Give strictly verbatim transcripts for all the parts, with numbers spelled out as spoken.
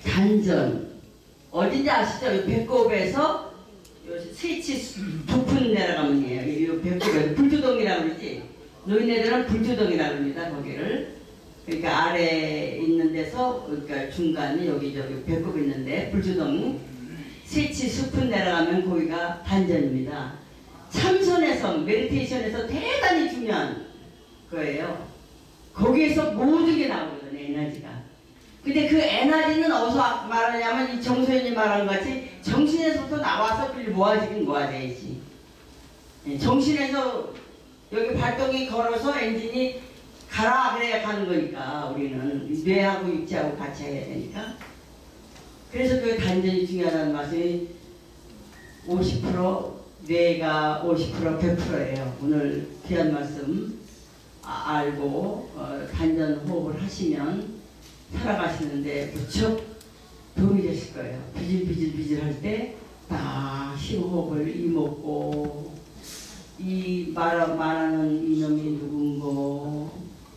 단전 어딘지 아시죠? 이 배꼽에서 스위치 높은 내려가면이에요. 이 배꼽에서 불주동이라고 그러지. 노인네들은 불주동이라고 합니다. 거기를. 그러니까 아래에 있는 데서 그러니까 중간에 여기 저기 배꼽 있는데 불주동 스위치 숲은 내려가면 거기가 단전입니다. 참선에서 메디테이션에서 대단히 중요한 거예요. 거기에서 모든 게 나오거든요. 에너지가. 근데 그 에너지는 어디서 말하냐면 이 정소연이 말한 것 같이 정신에서부터 나와서 그걸 모아지긴 모아져야지. 정신에서 여기 발동이 걸어서 엔진이 가라 그래야 가는 거니까 우리는 뇌하고 육체하고 같이 해야 되니까. 그래서 그 단전이 중요하다는 말씀이 오십 퍼센트 뇌가 오십 퍼센트 백 퍼센트예요. 오늘 귀한 말씀 아, 알고 어, 단전 호흡을 하시면 살아가시는데 무척 도움이 되실 거예요. 비질비질비질 할 때 딱 심호흡을 이먹고 이 말, 말하는 이놈이 누군고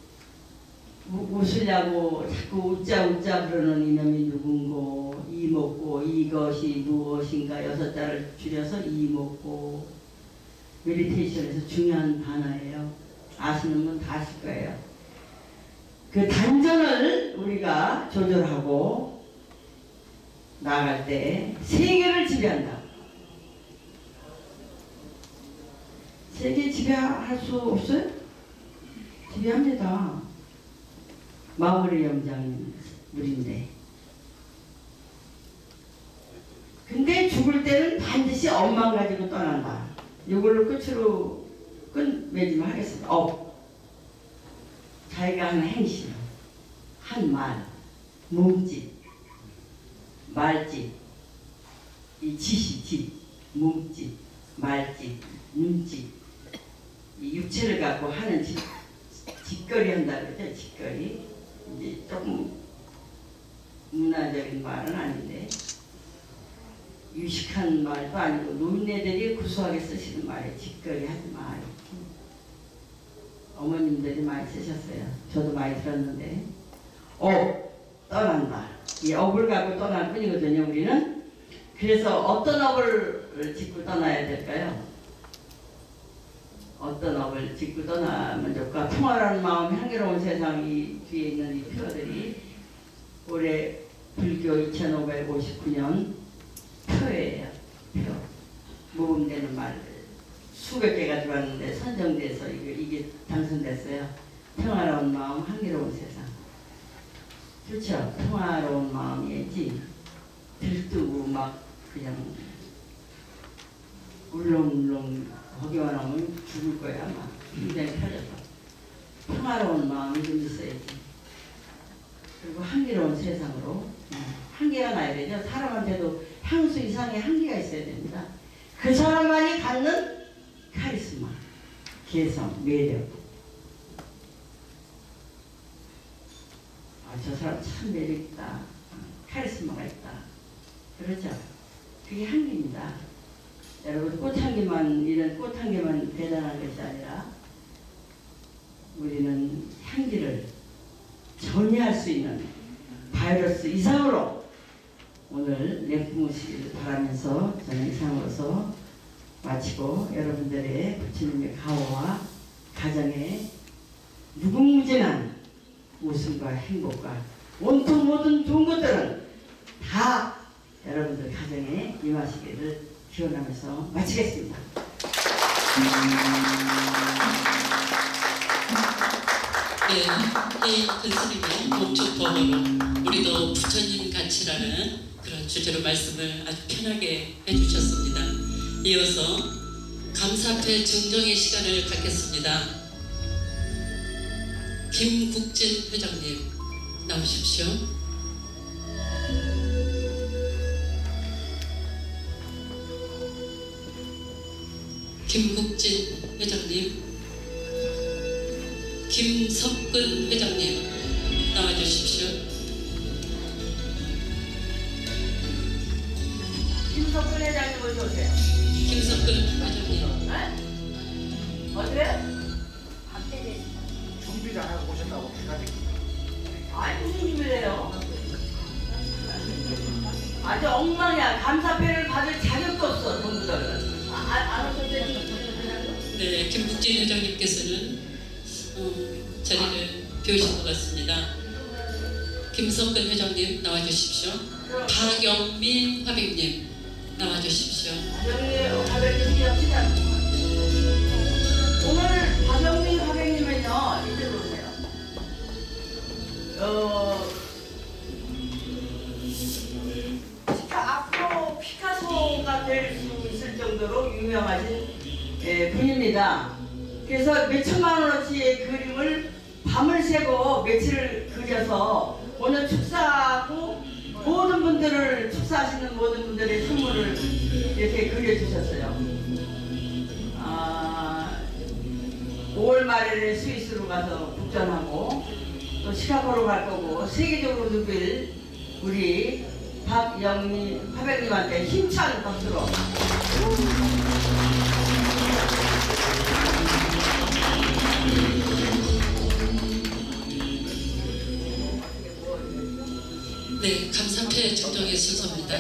웃으려고 자꾸 웃자 웃자 그러는 이놈이 누군고 이먹고 이것이 무엇인가 여섯 자를 줄여서 이먹고 메디테이션에서 중요한 단어예요. 아시는 분 다 아실 거예요. 그 단전을 우리가 조절하고 나갈 때 세계를 지배한다. 세계 지배할 수 없어요? 지배합니다. 마무리 영장 물인데. 근데 죽을 때는 반드시 엄만 가지고 떠난다. 이걸로 끝으로 끝 맺으면 하겠습니다. 업. 자기가 하는 행실, 한 말, 몸짓, 말짓, 이 지시, 짓, 몸짓, 말짓, 눈짓, 이 육체를 갖고 하는 짓, 짓거리 한다 그러죠. 짓거리. 이제 조금 문화적인 말은 아닌데 유식한 말도 아니고 노인네들이 구수하게 쓰시는 말이에요. 짓거리 하지 마. 어머님들이 많이 쓰셨어요. 저도 많이 들었는데 업, 떠난다. 이 업을 갖고 떠날 뿐이거든요. 우리는. 그래서 어떤 업을 짚고 떠나야 될까요? 어떤 업을 짚고 떠나면 좋을까? 평화라는 마음, 향기로운 세상이 뒤에 있는 이 표들이 올해 불교 이천오백오십구 년 표예요. 표. 모음되는 말들. 수백 개가 들어왔는데 선정돼서 이게, 이게 당선됐어요. 평화로운 마음, 향기로운 세상. 그렇죠? 평화로운 마음이지 들뜨고 막 그냥 울렁울렁 거기만 하면 죽을 거야 아마. 굉장히 편해서. 평화로운 마음이 좀 있어야지. 그리고 향기로운 세상으로 향기가 나야 되죠. 사람한테도 향수 이상의 향기가 있어야 됩니다. 그 사람만이 갖는 카리스마, 개성, 매력. 아, 저 사람 참 매력있다. 카리스마가 있다. 그렇죠? 그게 향기입니다. 여러분 꽃향기만, 이런 꽃향기만 대단한 것이 아니라 우리는 향기를 전이할 수 있는 바이러스 이상으로 오늘 내뿜으시길 바라면서 저는 이상으로서 마치고 여러분들의 부처님의 가호와 가정의 무궁무진한 웃음과 행복과 온통 모든 좋은 것들은 다 여러분들 가정에 임하시기를 기원하면서 마치겠습니다. 네, 이 근스님의 목축법으로 우리도 부처님 가치라는 그런 주제로 말씀을 아주 편하게 해주셨습니다. 이어서 감사패 증정의 시간을 갖겠습니다. 김국진 회장님 나오십시오. 김국진 회장님, 김석근 회장님 나와주십시오. 김석근 회장님 어디 오세요? 김석근 회장님. 네? 어디래? 밖에 준비를 안 하고 오셨다고 해가지고. 아니 무슨 준비를 해요? 아주 엉망이야. 감사패를 받을 자격도 없어, 전부들은. 아, 아, 안 오셨어요? 네, 김국진 회장님께서는 어, 자리를 비우신 것 같습니다. 김석근 회장님 나와주십시오. 박영민 화백님 나와주십시오. 박영민 화백님 역시나 오늘 박영민 화백님은요 이쪽으로 오세요. 어, 피카, 앞으로 피카소가 될 수 있을 정도로 유명하신 예, 분입니다. 그래서 몇 천만 원어치의 그림을 밤을 새고 며칠을 그려서 오늘 축사하고 모든 분들을 축사하시는 모든 분들의 선물을 이렇게 그려주셨어요. 아, 오월 말에 스위스로 가서 국전하고 또 시카고로 갈 거고 세계적으로 누빌 우리 박영미 화백님한테 힘찬 박수로. 네, 감사패 증정의 순서입니다.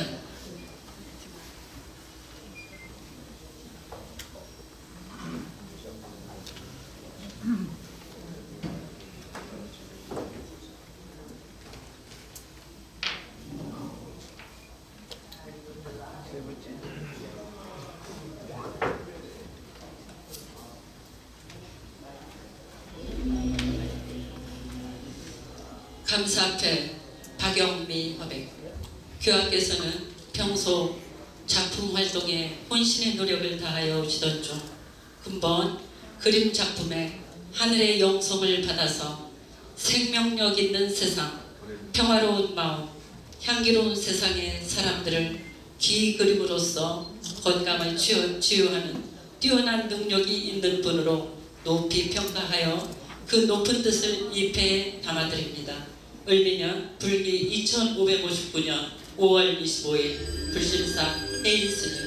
감사패 박영미 화백. 교황께서는 평소 작품 활동에 혼신의 노력을 다하여 오시던 중 금번 그림 작품에 하늘의 영성을 받아서 생명력 있는 세상, 평화로운 마음, 향기로운 세상의 사람들을 기 그림으로써 건강을 치유, 치유하는 뛰어난 능력이 있는 분으로 높이 평가하여 그 높은 뜻을 이 패에 담아드립니다. 을미년 불기 이천오백오십구 년 오월 이십오일 불신사 해인 스님.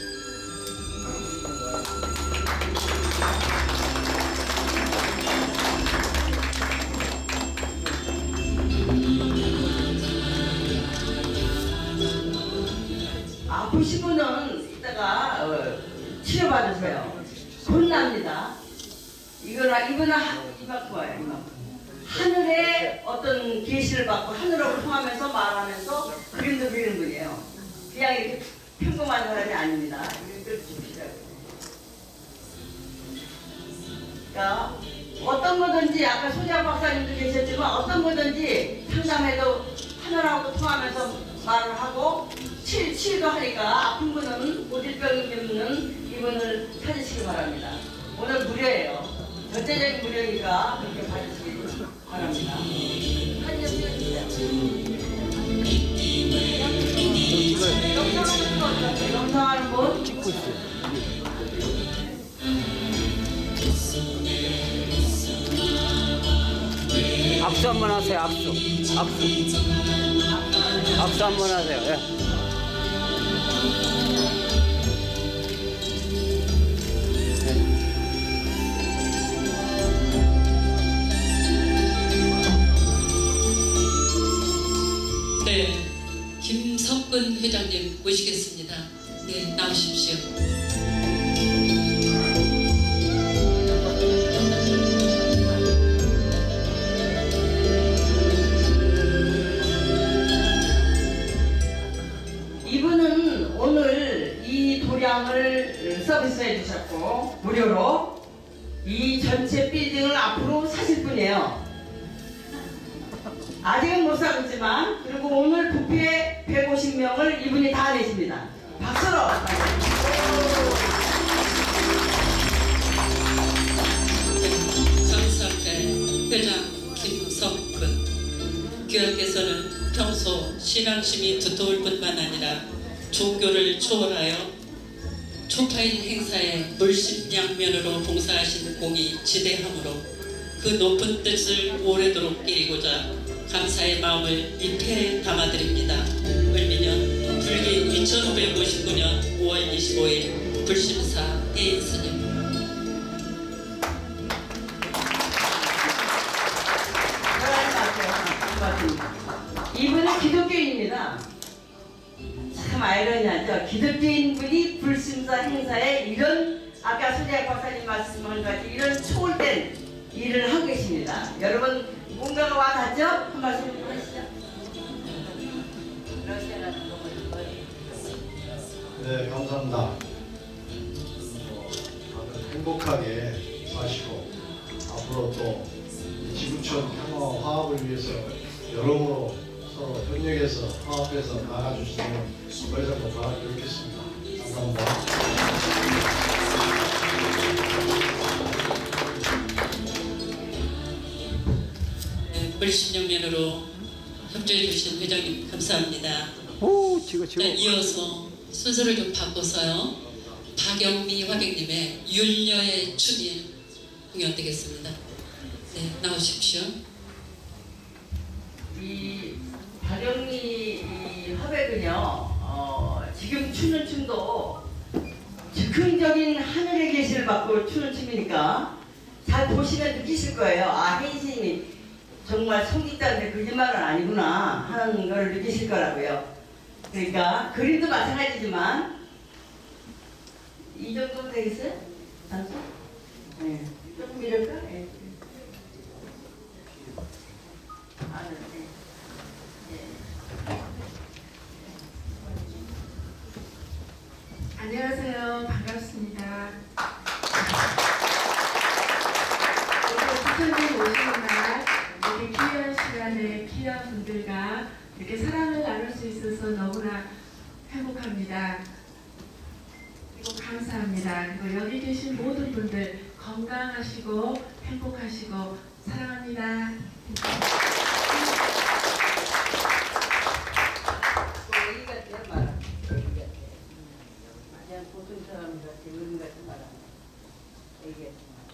아프신 분은 이따가 어, 치료받으세요. 혼납니다. 이거나 이거나 하- 이만큼 와요. 이만큼. 하늘에 어떤 계시를 받고 하늘하고 통하면서 말하면서 그림도 그리는 분이에요. 그냥 이렇게 평범한 사람이 아닙니다. 이걸 줍시다. 그러니까 어떤 거든지 아까 소장 박사님도 계셨지만 어떤 거든지 상담해도 하늘하고 통하면서 말을 하고 치, 치유도 하니까 아픈 분은 고질병이 있는 이분을 찾으시기 바랍니다. 오늘 무료예요. 전체적인 무료니까 그렇게 봐주시기 바랍니다. 한입 찍어주세요. 영상하는 분 어떠세요? 영상하는 분? 찍고 있어요. 악수 한번 하세요. 악수. 악수. 악수 한번 하세요. 예. 네, 김석근 회장님 모시겠습니다. 네, 나오십시오. 이분은 오늘 이 도량을 서비스해 주셨고 무료로 이 전체 빌딩을 앞으로 사실 분이에요. 아직은 못 사고 있지만 그리고 오늘 부피에 백오십 명을 이분이 다 내십니다. 박수로. 감사패 회장 김석근. 교황께서는 평소 신앙심이 두터울 뿐만 아니라 종교를 초월하여 초파인 행사에 물심양면으로 봉사하신 공이 지대하므로 그 높은 뜻을 오래도록 이루고자 감사의 마음을 이 패에 담아드립니다. 을미년 불기 이천오백오십구 년 오월 이십오일 불심사 해인 스님. 이분은 기독교인입니다. 참 참 아이러니하죠. 기독교인 분이 불심사 행사에 이런 아까 손혜학 박사님 말씀한 같이 이런 초월된 일을 하고 계십니다. 여러분 뭔가가 와 닿죠? 한 말씀 좀 하시죠. 네, 감사합니다. 어, 다들 행복하게 사시고 앞으로 또 지구촌 평화와 화합을 위해서 여러모로 서로 협력해서 화합해서 나아갈 수 있는 그래서 바라게 이렇겠습니다. 감사합니다. 물심령면으로 협조해 주신 회장님 감사합니다. 오, 지금 자, 지금. 이어서 순서를 좀 바꿔서요. 박영미 화객님의 율녀의 춤이 공연되겠습니다. 네, 나오십시오. 이 박영미 이 화백은요, 어, 지금 추는 춤도 즉흥적인 하늘의 계시를 받고 추는 춤이니까 잘 보시면 느끼실 거예요. 아, 혜인스님이 정말 성직자인데 거짓말은 아니구나 하는 걸 느끼실 거라고요. 그러니까 그림도 마찬가지지만 이 정도면 되겠어요? 단수? 네. 조금 이럴까? 네. 아, 네. 안녕하세요. 반갑습니다. 오늘 부처님 오시는 날 이렇게 귀한 시간에 귀한 분들과 이렇게 사랑을 나눌 수 있어서 너무나 행복합니다. 그리고 감사합니다. 그리고 여기 계신 모든 분들 건강하시고 행복하시고 사랑합니다. 여기 같아요, 말아. 여기 같아요. 그냥 보통 사람 같아. 여기 같은 말아. 여기 같은 말아.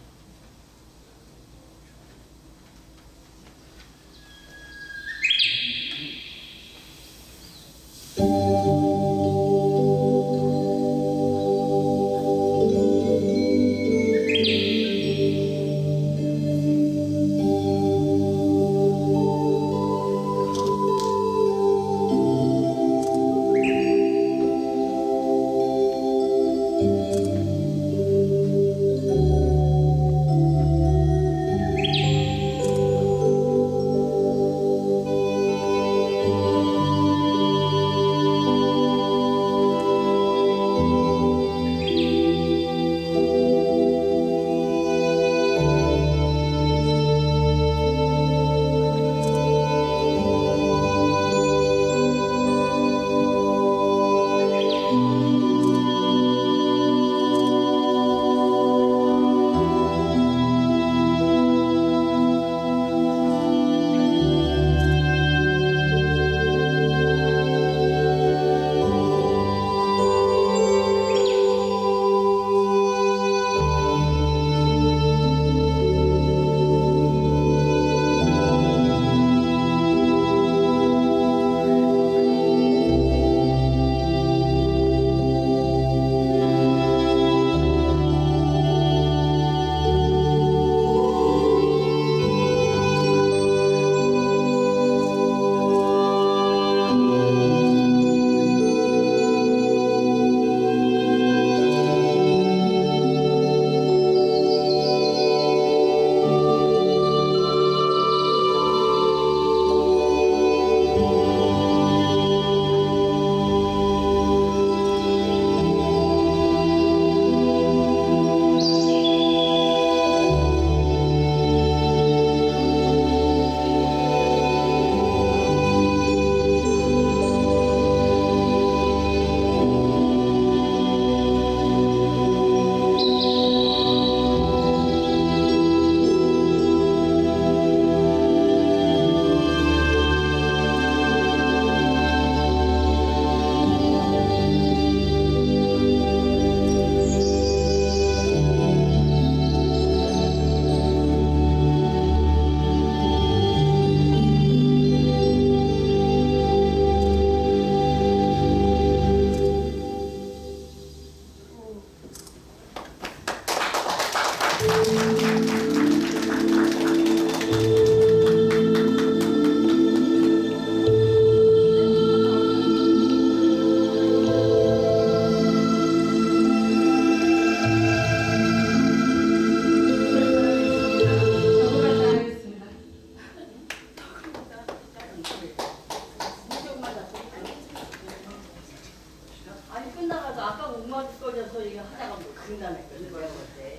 아까 목만 꺼져서 이거 하다가 뭐 그런다니까 뭐라고 그랬대.